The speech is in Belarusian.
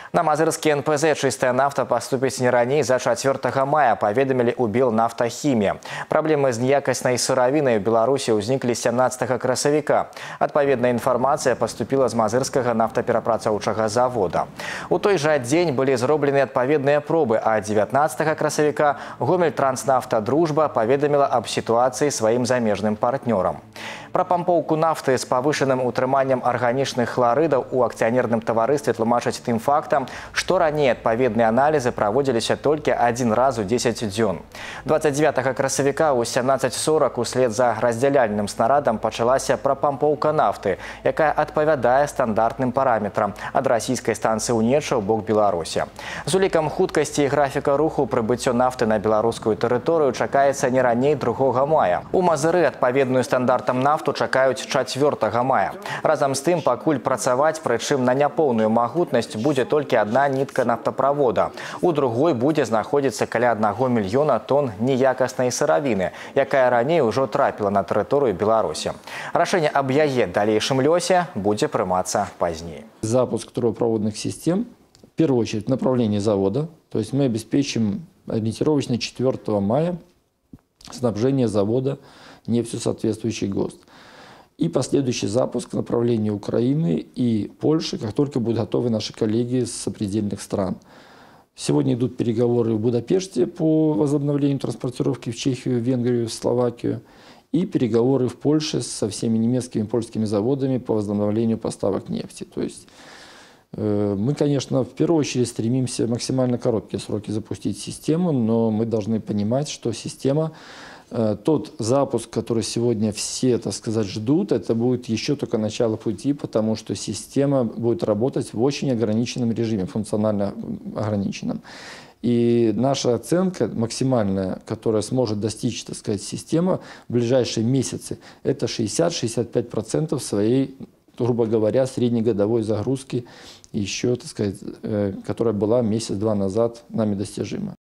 На мазырскі НПЗ чистая нафта поступить не раней за 4 мая, поведомили у Белнафтахімія. Проблемы з неякаснай сыравінай у Беларусі ўзніклі 17 красавіка. Адпаведная інфармацыя поступила з мазырскага нафтаперапрацоўчага завода. У той жа дзень былі зроблены адпаведныя пробы, а 19 красавіка Гомельтранснафта «Дружба» поведомила об ситуации сваім замежным партнёрам. Пра пампоўку нафты з павышаным утрыманнем арганічных хларыдаў у акцыянерным таварыстве тлумачаць тым фактам, што раней адпаведныя аналізы праводзіліся толькі один раз у 10 дзён. 29 красавіка ў 17:40 услед за раздзяляльным снарадам пачалася прапампоўка нафты, якая адпавядае стандартным параметрам ад расійскай станцыі ў Неча ў бок Беларусі. З улікам хуткасці і графіка руху прыбыццё нафты на беларускую тэрыторыю чакаецца не раней 2 мая. У Мазыры адпаведную стандартам нафту чакаюць 4 мая. Разам з тым, пакуль працаваць, прычым на няпоўную магутнасць, будзе толькі одна нітка нафтаправода. У другой будзе знаходзіцца каля 1 мільёна тонн неякаснай сыравіны, якая раней ужо трапіла на тэрыторыю Беларусі. Рашэнне аб яе далейшым лёсе будзе прымацца пазней. Запуск трубопроводных систем, в первую очередь, в направлении завода. То есть мы обеспечим ориентировочно 4 мая снабжение завода нефтью соответствующий ГОСТ. И последующий запуск в направлении Украины и Польши, как только будут готовы наши коллеги с сопредельных стран. Сегодня идут переговоры в Будапеште по возобновлению транспортировки в Чехию, Венгрию, Словакию. И переговоры в Польше со всеми немецкими и польскими заводами по возобновлению поставок нефти. То есть мы, конечно, в первую очередь стремимся в максимально короткие сроки запустить систему, но мы должны понимать, что система, тот запуск, который сегодня все, так сказать, ждут, это будет еще только начало пути, потому что система будет работать в очень ограниченном режиме, функционально ограниченном. И наша оценка максимальная, которая сможет достичь, так сказать, система в ближайшие месяцы, это 60-65% своей, грубо говоря, среднегодовой загрузки, еще, так сказать, которая была месяц-два назад нами достижима.